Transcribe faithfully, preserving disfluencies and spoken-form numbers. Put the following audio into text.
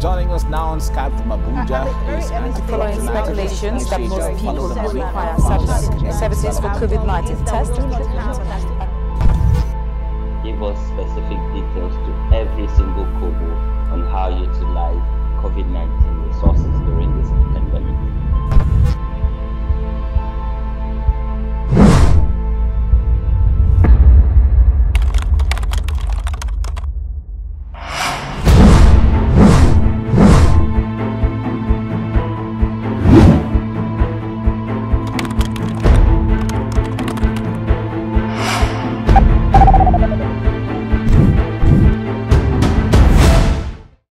Joining us now on Skype from Abuja is following speculations that most people who require such services for COVID nineteen tests. Give us specific details to every single Kobo on how you utilize COVID nineteen resources during this pandemic.